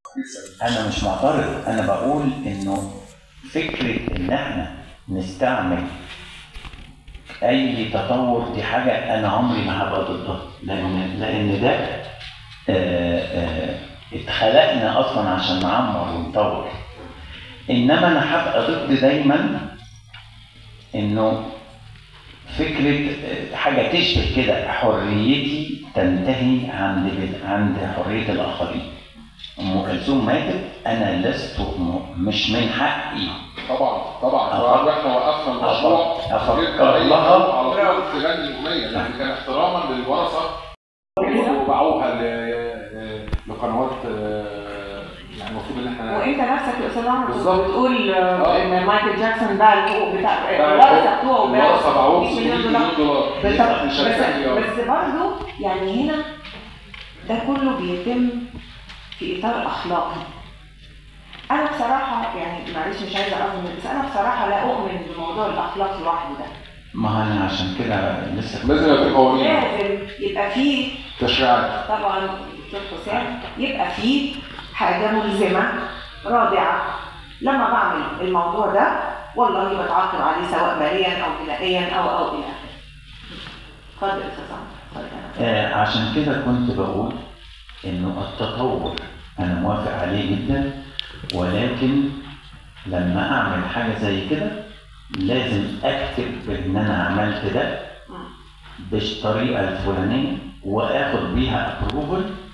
انا مش معترض، انا بقول انه فكره ان احنا نستعمل اي تطور دي حاجه انا عمري ما هبقى ضدها، لان ده اتخلقنا اصلا عشان نعمر ونطور. انما انا هبقى ضد دايما انه فكره حاجه تشبه كده حريتي تنتهي عند حريه الاخرين. ام كلثوم ماتت، انا لست مش من حقي طبعا احنا وقفنا المشروع افكر لها على طول تغني الاغنيه، لان كان احتراما للورثه وباعوها لقنوات يعني المفروض ان احنا. وانت نفسك يا استاذ عمرو بتقول ان مايكل جاكسون باع الحقوق بتاع الورثه بتوعه، الورثه باعوه ب $600 مليون. بس برضه يعني هنا ده كله بيتم في اطار اخلاقي. انا بصراحه يعني معلش مش عايزه اؤمن، بس انا بصراحه لا اؤمن بموضوع الاخلاق لوحده ده. ما انا عشان كده لازم يبقى في قوانين، لازم يبقى في تشريعات. طبعا دكتور حسام، يبقى في حاجه ملزمه رادعه لما بعمل الموضوع ده والله بتعاقب عليه سواء ماليا او جنائيا او الى اخره. اتفضل يا استاذ. عشان كده كنت بقول انه التطور انا موافق عليه جدا، ولكن لما اعمل حاجه زي كده لازم اكتب ان انا عملت ده بالطريقه الفلانيه واخد بيها ابروفل